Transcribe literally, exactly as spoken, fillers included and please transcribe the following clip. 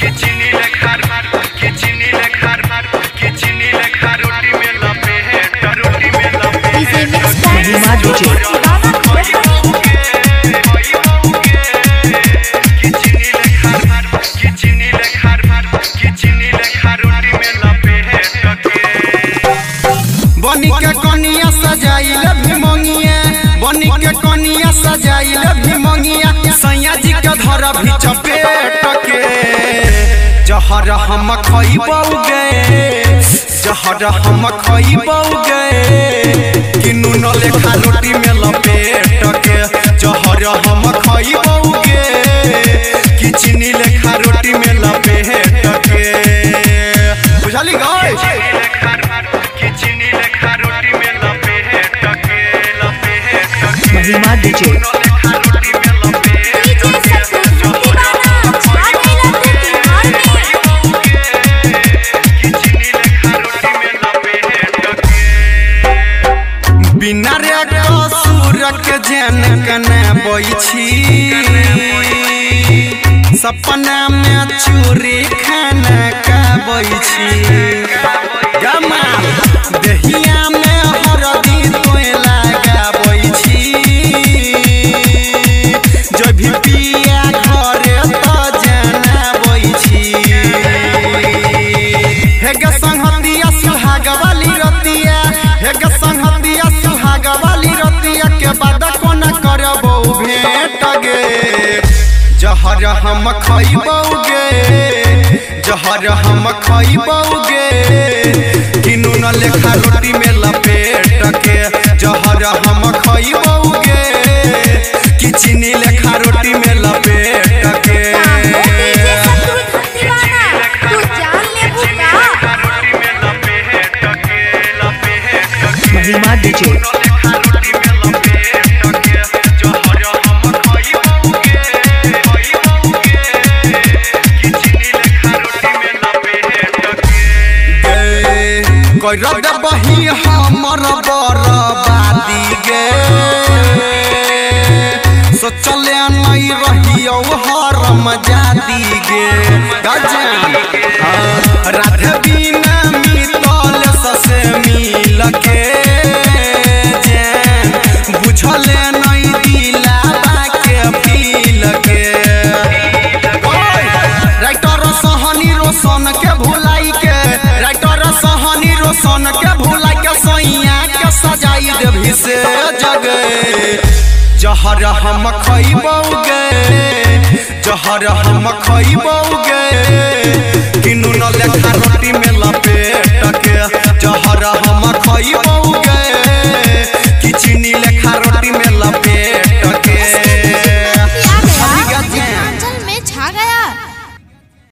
चीनी लेखा के चीनी लेखा के चीनी लेखा रोटी में लपेट रोटी में लपेट इसे मिक्स कर के चीनी लेखा के चीनी लेखा के चीनी लेखा रोटी में लपेट के बनी के कनिया सजाइल भीमंगिया बनी के कनिया सजाइल भीमंगिया सैया जी के धर भी चपेट के जहर हम खइबौगे जहर हम खइबौगे कि नून लेखा रोटी में लपेट के जहर हम खइबौगे कि चीनी लेखा रोटी में लपेट के बुझाली गई महिमा डीजे बिना रे कसूर के जन कने बैठी सपना में चूरी खाना का बैठी गमा दहिया में हरदी तोय लगा बैठी जो भी पिया घरे तो जाना बैठी हे ग संगतिया सुहाग वाली रतिया हे ग संगतिया सुहाग वाली रतिया के बाद कोना करबो भेंट गे जहर हम खइबौगे जहर हम खइबौगे कि नून लेखा रोटी में लपेट के जहर हम खइबौगे कि चीनी लेखा रोटी में लपेट के महिमा डीजे रद बही हमर बरबादी गे सोचले नहीं रहियो हरम जादी गे गजान राधे बिना मितल ससे मिल के जान बुझले नहीं दिलावा के पील के राइटर सहनी रोशन के भुलाई के राइटर सहनी रोशन के भुलाई के सैया के सजाई देवी से जगे जहर हम खइबौगे जहर हम खइबौगे